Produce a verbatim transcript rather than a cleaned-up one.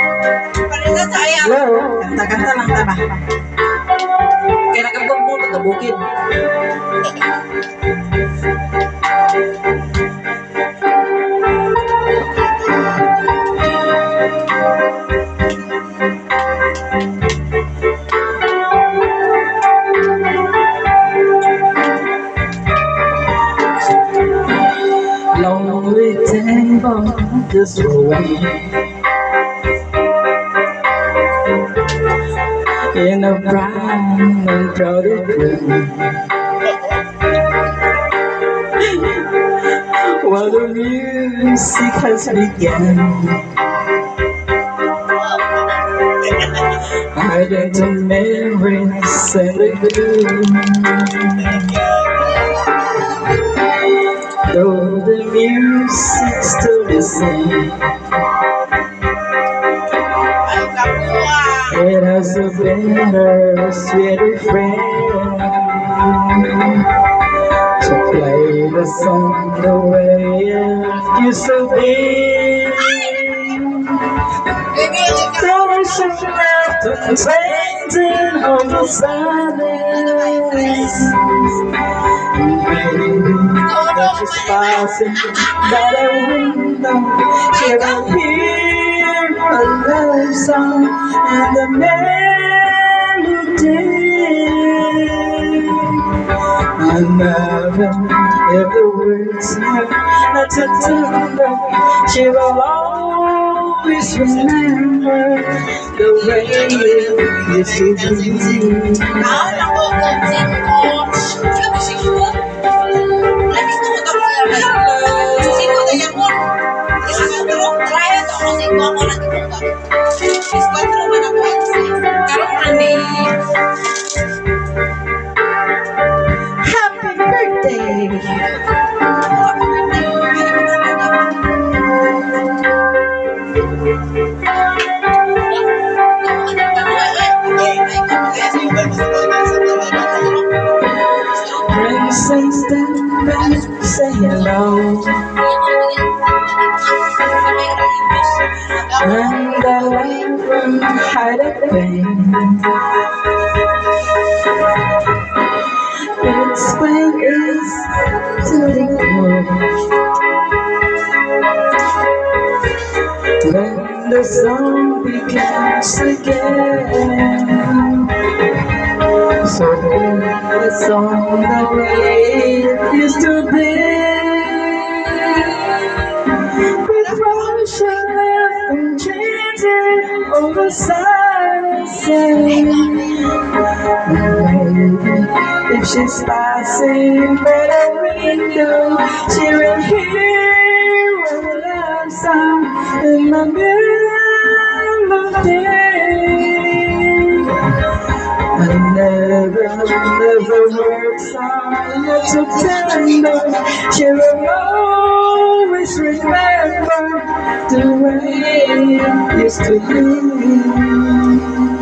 Hello, kanta-kanta lang ta ba? Kaya nakagumpo na bukid. Lonely table just away in a brown and crowded room, while the music has begun. Ardent memories and the gloom, though the music's still the same, it has a better, sweeter friend to play the song the way it used to be. Colors of laughter painting on the silence, that is passing by the window. She will hear a love song and the melody. I never, if the words are not too tender, she will always remember the way it used to be. Happy birthday! Princess, stand back, say hello. And the light from hide the pain. It's when it's to the core, when the song begins again. So when the song the way it used to be, with motion and changing over silence. If she's passing by the window, she will hear a love song in my melody. I never, never works on not so tender. She will always remember the way it used to be.